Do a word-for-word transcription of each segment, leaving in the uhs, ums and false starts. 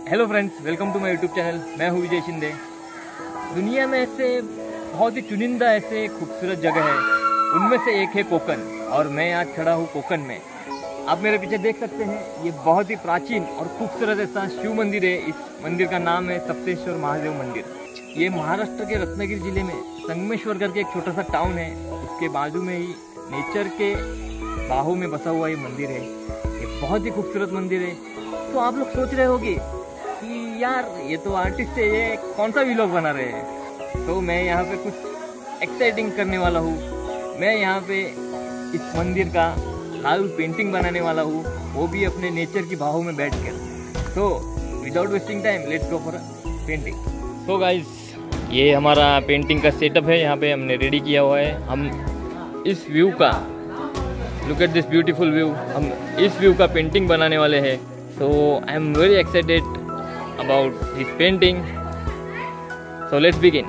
Hello friends, welcome to my YouTube channel. मैं हूँ विजय शिंदे। दुनिया में ऐसे बहुत ही चुनिंदा ऐसे खूबसूरत जगह है, उनमें से एक है कोकण। और मैं आज खड़ा हूँ कोकण में। आप मेरे पीछे देख सकते हैं, ये बहुत ही प्राचीन और खूबसूरत ऐसा शिव मंदिर है। इस मंदिर का नाम है सप्तेश्वर महादेव मंदिर। ये महाराष्ट्र के रत्नागिरी जिले में संगमेश्वर करके एक छोटा सा टाउन है, उसके बाजू में ही नेचर के बाहों में बसा हुआ ये मंदिर है। ये बहुत ही खूबसूरत मंदिर है। तो आप लोग सोच रहे होंगे कि यार ये तो आर्टिस्ट है, ये कौन सा व्लॉग बना रहे हैं। तो मैं यहाँ पे कुछ एक्साइटिंग करने वाला हूँ। मैं यहाँ पे इस मंदिर का लाइव पेंटिंग बनाने वाला हूँ, वो भी अपने नेचर की बाहों में बैठकर। तो without wasting time let's go for painting. So guys, ये हमारा पेंटिंग का सेटअप है। यहाँ पे हमने रेडी किया हुआ है। हम इस व्यू का, look at this beautiful view, हम इस व्यू का पेंटिंग बनाने वाले हैं। So I am very excited about this painting. So let's begin.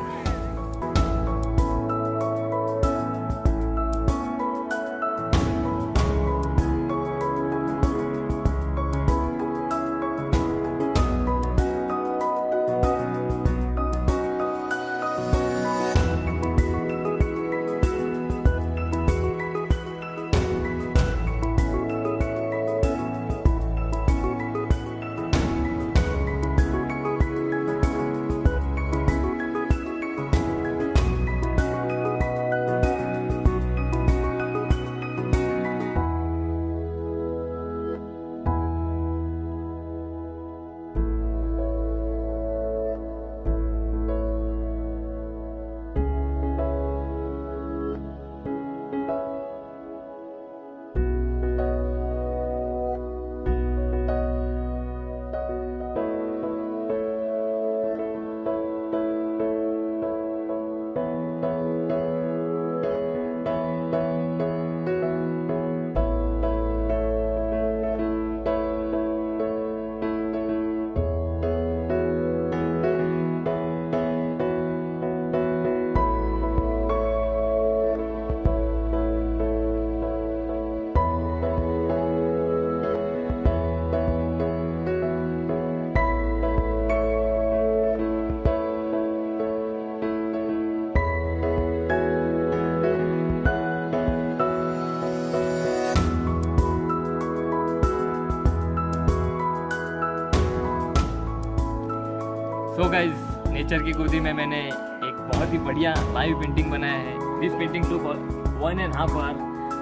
So guys, nature की गोदी में मैंने एक बहुत ही बढ़िया लाइव पेंटिंग बनाया है। This painting to for one and half hour.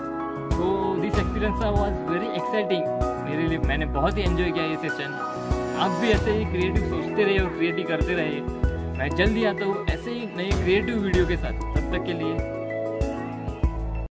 So this experience was very exciting मेरे लिए। मैंने बहुत ही एंजॉय किया ये सेशन। आप भी ऐसे ही क्रिएटिव सोचते रहे और क्रिएटिव करते रहे। मैं जल्दी आता हूँ ऐसे ही नए क्रिएटिव वीडियो के साथ। तब तक के लिए